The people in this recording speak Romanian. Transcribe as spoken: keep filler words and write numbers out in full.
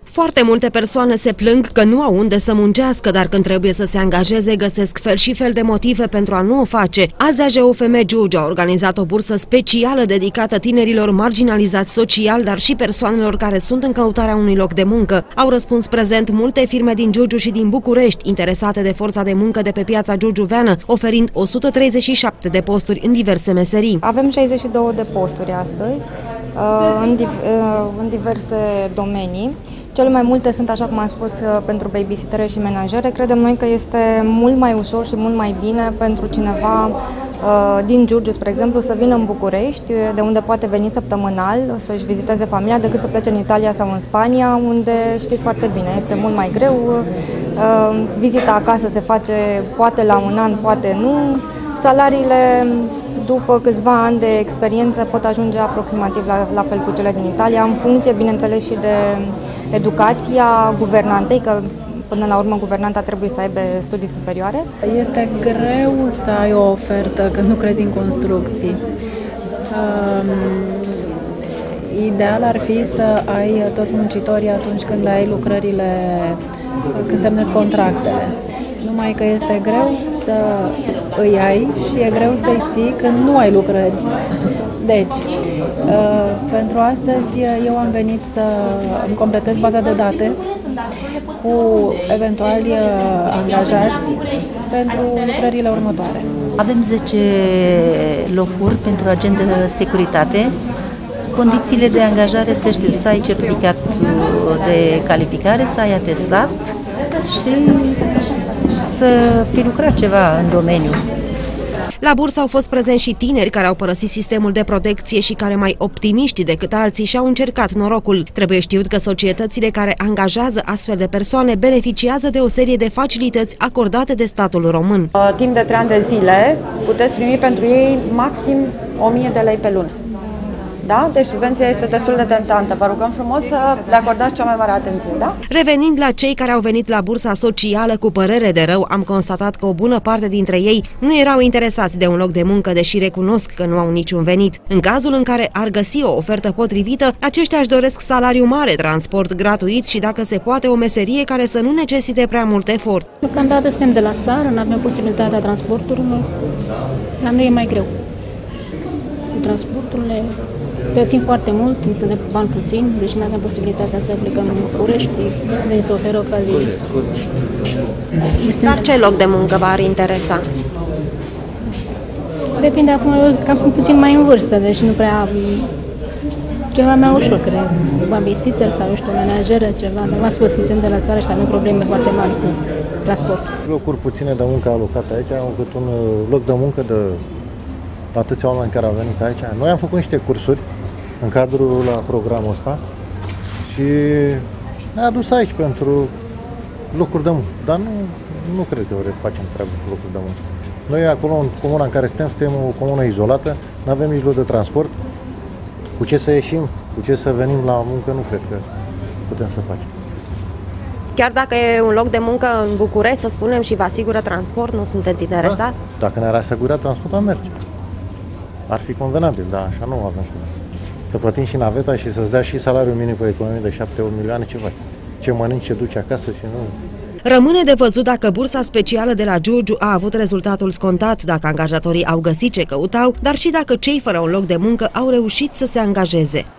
Foarte multe persoane se plâng că nu au unde să muncească, dar când trebuie să se angajeze, găsesc fel și fel de motive pentru a nu o face. Azi A J O F M Giurgiu a organizat o bursă specială dedicată tinerilor marginalizați social, dar și persoanelor care sunt în căutarea unui loc de muncă. Au răspuns prezent multe firme din Giurgiu și din București, interesate de forța de muncă de pe piața giurgiuveană, oferind o sută treizeci și șapte de posturi în diverse meserii. Avem șaizeci și două de posturi astăzi, în, în diverse domenii. Cele mai multe sunt, așa cum am spus, pentru babysitere și menajere. Credem noi că este mult mai ușor și mult mai bine pentru cineva din Giurgiu, spre exemplu, să vină în București, de unde poate veni săptămânal, să-și viziteze familia, decât să plece în Italia sau în Spania, unde știți foarte bine, este mult mai greu. Vizita acasă se face poate la un an, poate nu. Salariile, după câțiva ani de experiență, pot ajunge aproximativ la, la fel cu cele din Italia, în funcție, bineînțeles, și de educația guvernantei, că până la urmă guvernanta trebuie să aibă studii superioare. Este greu să ai o ofertă când nu crezi în construcții. Um, ideal ar fi să ai toți muncitorii atunci când ai lucrările, când semnezi contractele. Numai că este greu să îi ai și e greu să-i ții când nu ai lucrări. Deci, uh, pentru astăzi eu am venit să îmi completez baza de date cu eventuali angajați pentru lucrările următoare. Avem zece locuri pentru agent de securitate. Condițiile de angajare se știu, să ai certificat de calificare, să ai atestat și să fi lucrat ceva în domeniu. La bursă au fost prezenți și tineri care au părăsit sistemul de protecție și care, mai optimiști decât alții, și-au încercat norocul. Trebuie știut că societățile care angajează astfel de persoane beneficiază de o serie de facilități acordate de statul român. Timp de trei ani de zile puteți primi pentru ei maxim o mie de lei pe lună. Da? Deci subvenția este destul de tentantă. Vă rugăm frumos să le acordați cea mai mare atenție. Da? Revenind la cei care au venit la bursa socială, cu părere de rău, am constatat că o bună parte dintre ei nu erau interesați de un loc de muncă, deși recunosc că nu au niciun venit. În cazul în care ar găsi o ofertă potrivită, aceștia își doresc salariu mare, transport gratuit și, dacă se poate, o meserie care să nu necesite prea mult efort. Deocamdată suntem de la țară, nu avem posibilitatea transporturilor. La noi e mai greu. Transporturile plătim foarte mult, suntem bani puțini, deci nu avem posibilitatea să plecăm în București, ne se oferă ocazii. Dar ce loc de muncă v-ar interesa? Depinde, acum eu cam sunt puțin mai în vârstă, deci nu prea... Ceva mai ușor, cred, babysitter sau, eu știu, menajeră, ceva, dar v-am spus, suntem de la țară și avem probleme foarte mari cu transport. Locuri puține de muncă alocate aici, am avut un loc de muncă de atâția oameni care au venit aici. Noi am făcut niște cursuri în cadrul la programul ăsta și ne-a adus aici pentru locuri de muncă, dar nu, nu cred că facem treabă cu locuri de muncă. Noi acolo, în comuna în care suntem, suntem o comună izolată, nu avem mijloc de transport. Cu ce să ieșim, cu ce să venim la muncă, nu cred că putem să facem. Chiar dacă e un loc de muncă în București, să spunem, și vă asigură transport, nu sunteți interesat? Da, dacă ne-ar asigura transport, am merge. Ar fi convenabil, dar așa nu avem. Să plătim și naveta și să-ți dea și salariul minim pe economie de șapte milioane, ce faci? Ce mănânci, ce duci acasă și nu... Rămâne de văzut dacă bursa specială de la Giurgiu a avut rezultatul scontat, dacă angajatorii au găsit ce căutau, dar și dacă cei fără un loc de muncă au reușit să se angajeze.